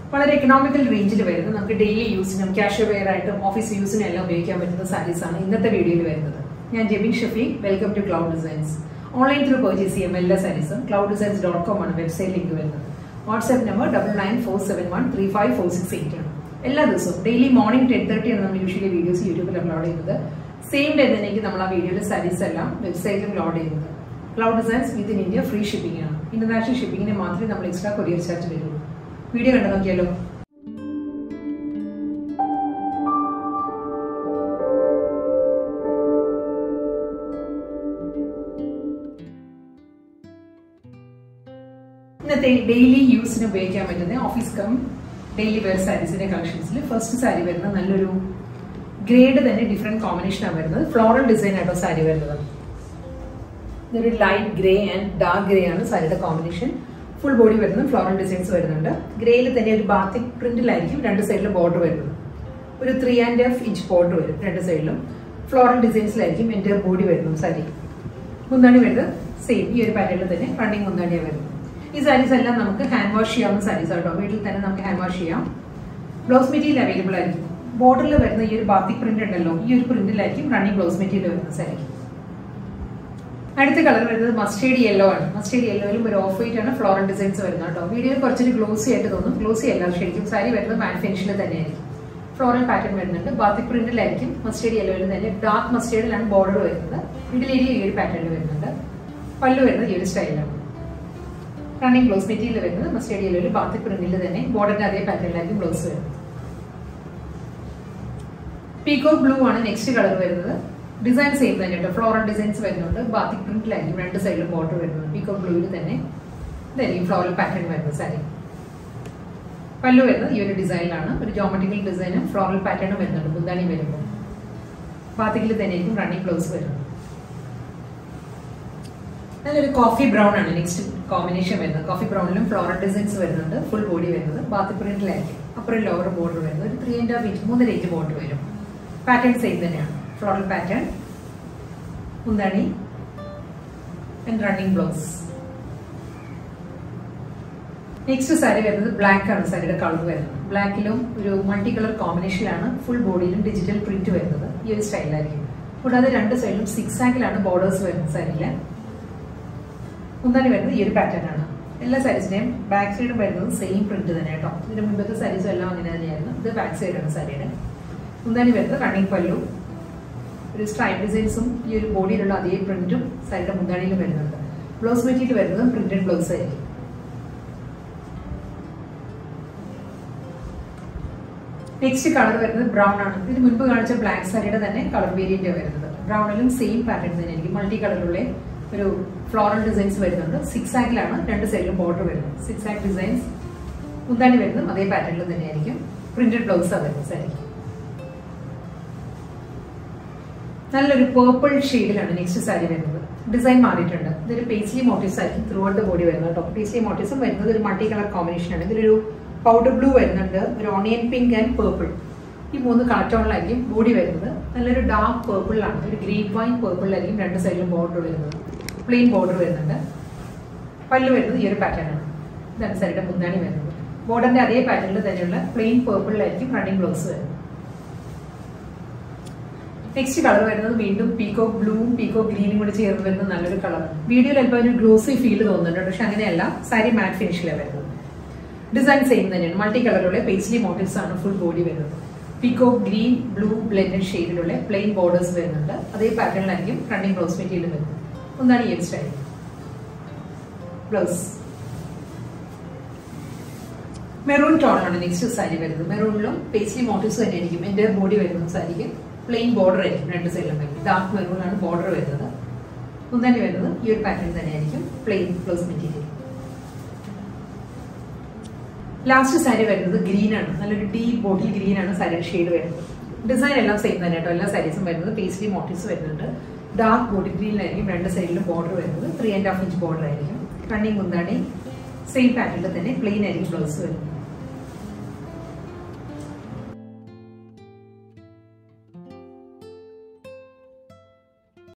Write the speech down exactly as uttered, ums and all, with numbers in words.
വളരെ എക്കണോമിക്കൽ റേഞ്ചിൽ വരുന്നത് നമുക്ക് ഡെയിലി യൂസിനും ക്യാഷ് വെയർ ആയിട്ടും ഓഫീസ് യൂസിനും എല്ലാം ഉപയോഗിക്കാൻ പറ്റുന്ന സാരീസ് ആണ് ഇന്നത്തെ വീഡിയോയിൽ വരുന്നത്. ഞാൻ Jebin Shafeeq, welcome to Cloud Designs. Online through purchase ചെയ്യാം എല്ലാ സാരീസും. ക്ലൗഡ് ഡിസൈൻസ് ഡോട്ട് കോം ആണ് വെബ്സൈറ്റ് ലിങ്ക് വരുന്നത്. WhatsApp number double nine four seven one three five four six eight ആണ്. എല്ലാ ദിവസവും ഡെയിലി മോർണിംഗ് ടെൻ തേർട്ടി ആണ് നമ്മൾ യൂഷ്വലി വീഡിയോസ് യൂട്യൂബിൽ അപ്ലോഡ് ചെയ്യുന്നത്. സെയിം ഡേ തന്നെയായിരിക്കും നമ്മൾ ആ വീഡിയോയിലെ സാരീസ് എല്ലാം വെബ്സൈറ്റിലും ലോഡ് ചെയ്യുന്നത്. Cloud Designs within India free shipping ആണ്. ഇന്റർനാഷണൽ ഷിപ്പിംഗിന് മാത്രമേ നമ്മൾ എക്സ്ട്രാ കൊറിയർ ചാർജ് വരുള്ളൂ. വീഡിയോ കണ്ടു നോക്കിയാലോ. ഇന്നത്തെ ഡെയിലി യൂസിന് ഉപയോഗിക്കാൻ പറ്റുന്ന ഓഫീസ് കം ഡെയിലി വെയർ സാരീസിന്റെ കളക്ഷൻസിൽ ഫസ്റ്റ് സാരി വരുന്നത് നല്ലൊരു ഗ്രേഡ് തന്നെ ഡിഫറെന്റ് കോമ്പിനേഷനാണ് വരുന്നത്. ഫ്ലോറൽ ഡിസൈൻ ആയിട്ടോ സാരി വരുന്നത്. ഇതൊരു light grey and dark grey ആണ് സാരിയുടെ കോമ്പിനേഷൻ. ഫുൾ ബോഡി വരുന്നത് ഫ്ലോറൽ ഡിസൈൻസ് വരുന്നുണ്ട്. ഗ്രേയിൽ തന്നെ ഒരു ബാത്തിക് പ്രിന്റിലായിരിക്കും രണ്ട് സൈഡിലും ബോർഡർ വരുന്നത്. ഒരു three and half inch border വരും രണ്ട് സൈഡിലും. ഫ്ലോറൽ ഡിസൈൻസിലായിരിക്കും എൻ്റെ ബോഡി വരുന്നത്. സാരി മുന്താണി വരുന്നത് സെയിം ഈ ഒരു പാറ്റേണിൽ തന്നെ റണ്ണിങ് മുന്താണിയാണ് വരുന്നത്. ഈ സാരീസ് എല്ലാം നമുക്ക് ഹാൻഡ് വാഷ് ചെയ്യാവുന്ന സാരീസ് ആട്ടോ. വീട്ടിൽ തന്നെ നമുക്ക് ഹാൻഡ് വാഷ് ചെയ്യാം. ബ്ലൗസ് മെറ്റീരിയൽ അവൈലബിൾ ആയിരിക്കും. ബോർഡറിൽ വരുന്ന ഈ ഒരു ബാത്തിക് പ്രിന്റ് ഉണ്ടല്ലോ, ഈ ഒരു പ്രിന്റിലായിരിക്കും റണ്ണിങ് ബ്ലൗസ് മെറ്റീരിയൽ വരുന്ന സാരി. അടുത്ത കളർ വരുന്നത് മസ്റ്റേർഡ് യെല്ലോ ആണ്. മസ്റ്റേർഡ് യെല്ലോയിലും ഒരു ഓഫ് വൈറ്റ് ആണ് ഫ്ലോറൽ ഡിസൈൻസ് വരുന്നത് കേട്ടോ. വീഡിയോയിൽ കുറച്ചൊരു ഗ്ലോസി ആയിട്ട് തോന്നും. ഗ്ലോസി അല്ല, ശരിക്കും സാരി വരുന്നത് മാറ്റ് ഫിനിഷിൽ തന്നെയായിരിക്കും. ഫ്ലോറൽ പാറ്റേൺ വരുന്നുണ്ട്. ബാത്തിക് പ്രിന്റിലായിരിക്കും മസ്റ്റേർഡ് യെല്ലോയിൽ തന്നെ. ഡാർക്ക് മസ്റ്റേർഡിലാണ് ബോർഡർ വരുന്നത്. മിഡിൽ ഏരിയ ഈ ഒരു പാറ്റേണിൽ വരുന്നുണ്ട്. പല്ലു വരുന്നത് ഈ ഒരു സ്റ്റൈലാണ്. റണ്ണിങ് ബ്ലൗസ് മെറ്റീരിയൽ വരുന്നത് മസ്റ്റേർഡ് യെല്ലോയിൽ ബാത്തിക് പ്രിന്റിൽ തന്നെ ബോർഡറിന്റെ അതേ പാറ്റേണിലായിരിക്കും ബ്ലൗസ് വരുന്നത്. പീകോക്ക് ബ്ലൂ ആണ് നെക്സ്റ്റ് കളർ വരുന്നത്. ഡിസൈൻ സെയിം തന്നെ കേട്ടോ. ഫ്ലോറൽ ഡിസൈൻസ് വരുന്നുണ്ട്. ബാത്തിക് പ്രിന്റിലായിരിക്കും രണ്ട് സൈഡിലും ബോർഡർ വരുന്നത്. പീകോക്ക് ബ്ലൂവിൽ തന്നെ ഇതായിരിക്കും ഫ്ലോറൽ പാറ്റേൺ വരുന്നത് സാരി. പല്ലു വരുന്നത് ഈ ഒരു ഡിസൈനിലാണ്. ഒരു ജോമെട്രിക്കൽ ഡിസൈനും ഫ്ലോറൽ പാറ്റേണും വരുന്നുണ്ട്. മുന്താണി വരുമ്പോൾ ബാത്തിക്കിൽ തന്നെയായിരിക്കും റണ്ണിങ് ബ്ലൗസ് വരുന്നത്. നല്ലൊരു കോഫി ബ്രൗൺ ആണ് നെക്സ്റ്റ് കോമ്പിനേഷൻ വരുന്നത്. കോഫി ബ്രൗണിലും ഫ്ലോറൽ ഡിസൈൻസ് വരുന്നുണ്ട്. ഫുൾ ബോഡി വരുന്നത് ബാത്തിക് പ്രിന്റിലായിരിക്കും. അപ്പുറം ലോവർ ബോർഡർ വരുന്നത് ഒരു ത്രീ ആൻഡ് ഹാഫ് ഇഞ്ച് മൂന്നര ഇഞ്ച് ബോർഡർ വരും. പാറ്റേൺ സെയിം തന്നെയാണ്. ഫ്ലോറൽ പാറ്റേൺ, മുന്താണി and running blouse. Next sari വരുന്നത് ബ്ലാക്ക് ആണ്. സാരിയുടെ കളർ വരുന്നത് ബ്ലാക്കിലും ഒരു മൾട്ടി കളർ കോമ്പിനേഷനിലാണ്. ഫുൾ ബോഡിയിലും ഡിജിറ്റൽ പ്രിന്റ് വരുന്നത് ഈ ഒരു സ്റ്റൈലായിരിക്കും. കൂടാതെ രണ്ട് സൈഡിലും സിക്സ് ആക്കിലാണ് ബോർഡേഴ്സ് വരുന്നത് സാരിയില്. മുന്താണി വരുന്നത് ഈ ഒരു പാറ്റേൺ ആണ്. എല്ലാ സാരീസിന്റെയും ബാക്ക് സൈഡും വരുന്നത് സെയിം പ്രിന്റ് തന്നെ കേട്ടോ. ഇതിന് മുമ്പത്തെ സാരീസും എല്ലാം അങ്ങനെ തന്നെയായിരുന്നു. ഇത് ബാക്ക് സൈഡാണ് സാരിയുടെ. മുന്താണി വരുന്നത് റണ്ണിങ് പല്ലു. ഒരു സ്ട്രൈപ്പ് ഡിസൈൻസും ഈ ഒരു ബോഡിയിലുള്ള അതേ പ്രിന്റും സാരിയുടെ മുന്താണിയിലും വരുന്നുണ്ട്. ബ്ലൗസ് മെറ്റീരിയൽ വരുന്നത് പ്രിന്റഡ് ബ്ലൗസ് ആയിരിക്കും. നെക്സ്റ്റ് കളർ വരുന്നത് ബ്രൗൺ ആണ്. ഇതിന് മുൻപ് കാണിച്ച ബ്ലാക്ക് സാരിയുടെ തന്നെ കളർ വേരിയന്റ് വരുന്നത്. ബ്രൗണിലും സെയിം പാറ്റേൺ തന്നെ ആയിരിക്കും. മൾട്ടി കളറിലുള്ള ഒരു ഫ്ലോറൽ ഡിസൈൻസ് വരുന്നുണ്ട്. സിക്സ് ആക്കിലാണ് രണ്ട് സൈഡിലും ബോർഡർ വരുന്നത്. സിക്സ് ആക്ക് ഡിസൈൻസ്. മുന്താണി വരുന്നതും അതേ പാറ്റേണിൽ തന്നെയായിരിക്കും. പ്രിന്റഡ് ബ്ലൗസ് ആണ് വരുന്നത് സാരി. നല്ലൊരു പേർപ്പിൾ ഷെയ്ഡിലാണ് നെക്സ്റ്റ് സാരി വരുന്നത്. ഡിസൈൻ മാറിയിട്ടുണ്ട്. ഇതൊരു പേസ്ലി മോട്ടീവ്സ് ആയിരിക്കും ത്രൂ ഔട്ട് ദ ബോഡി വരുന്നത് കേട്ടോ. പേസ്ലി മോട്ടീവ്സും വരുന്നത് ഒരു മൾട്ടി കളർ കോമ്പിനേഷൻ ആണ്. ഇതിലൊരു പൗഡർ ബ്ലൂ വരുന്നുണ്ട്, ഒരു ഓണിയൻ പിങ്ക് ആൻഡ് പേർപ്പിൾ. ഈ മൂന്ന് കളർ ടോണിലായിരിക്കും ബോഡി വരുന്നത്. നല്ലൊരു ഡാർക്ക് പേർപ്പിളാണ്. ഒരു ഗ്രീൻ വൈൻ പേർപ്പിളിലായിരിക്കും രണ്ട് സൈഡിലും ബോർഡർ വരുന്നത്. പ്ലെയിൻ ബോർഡർ വരുന്നുണ്ട്. പല്ലു വരുന്നത് ഈ ഒരു പാറ്റേൺ ആണ്. ഇതാണ് സാരിയുടെ മുന്താണി വരുന്നത്. ബോർഡറിന്റെ അതേ പാറ്റേണിൽ തന്നെയുള്ള പ്ലെയിൻ പേർപ്പിളിലായിരിക്കും റണ്ണിങ് ബ്ലൗസ് വരുന്നത്. നെക്സ്റ്റ് കളർ വരുന്നത് വീണ്ടും പീകോക്ക് ബ്ലൂവും പീകോക്ക് ഗ്രീനും കൂടി ചേർന്ന് വരുന്ന നല്ലൊരു കളർ. വീഡിയോയിൽ അല്പം ഒരു ഗ്ലോസി ഫീൽ തോന്നുന്നുണ്ട്, പക്ഷെ അങ്ങനെയല്ല. സാരി മാറ്റ് ഫിനിഷിലാണ് വരുന്നത്. ഡിസൈൻ സെയിം തന്നെയാണ്. മൾട്ടി കളറിലുള്ള പേസ്ലി മോട്ടീവ്സ് ആണ് ഫുൾ ബോഡി വരുന്നത്. പീകോക്ക് ഗ്രീൻ ബ്ലൂ ബ്ലെൻഡഡ് ഷെയ്ഡിലുള്ള പ്ലെയിൻ ബോർഡേഴ്സ് വരുന്നുണ്ട്. അതേ പാറ്റേണിലായിരിക്കും റണ്ണിങ് ബ്ലൗസ് മെറ്റീരിയൽ വരുന്നത്. ഒന്നാണ് ഈ സ്റ്റൈൽ. ബ്ലൗസ് മെറൂൺ ടോണാണ് നെക്സ്റ്റ് സാരി വരുന്നത്. മെറൂണിലും പേസ്ലി മോട്ടീവ്സ് തന്നെ ആയിരിക്കും. എൻ്റെ ബോഡി വരുന്നത് സാരിക്ക് പ്ലെയിൻ ബോർഡർ ആയിരിക്കും. രണ്ട് സൈഡിലും വരും. ഡാർക്ക് മെറൂൺ ആണ് ബോർഡർ വരുന്നത്. മുന്താണി വരുന്നത് ഈ ഒരു പാറ്റേൺ തന്നെയായിരിക്കും. Plain blouse material. Last sari വരുന്നത് ഗ്രീൻ ആണ്. നല്ലൊരു ഡീപ് ബോട്ടിൽ ഗ്രീൻ ആണ് സാരിയുടെ ഷെയ്ഡ് വരുന്നത്. ഡിസൈൻ എല്ലാം സെയിം തന്നെ കേട്ടോ. എല്ലാ സാരീസും വരുന്നത് പേസ്ലി മോട്ടീവ്സ് വരുന്നുണ്ട്. ഡാർക്ക് ബോട്ടിൽ ഗ്രീനിലായിരിക്കും രണ്ട് സൈഡിലും ബോർഡർ വരുന്നത്. Three and half inch border ആയിരിക്കും. റണ്ണിങ് മുന്താണി സെയിം പാറ്റേണിൽ തന്നെ പ്ലെയിൻ ആയിരിക്കും ബ്ലൗസ് വരുന്നത്.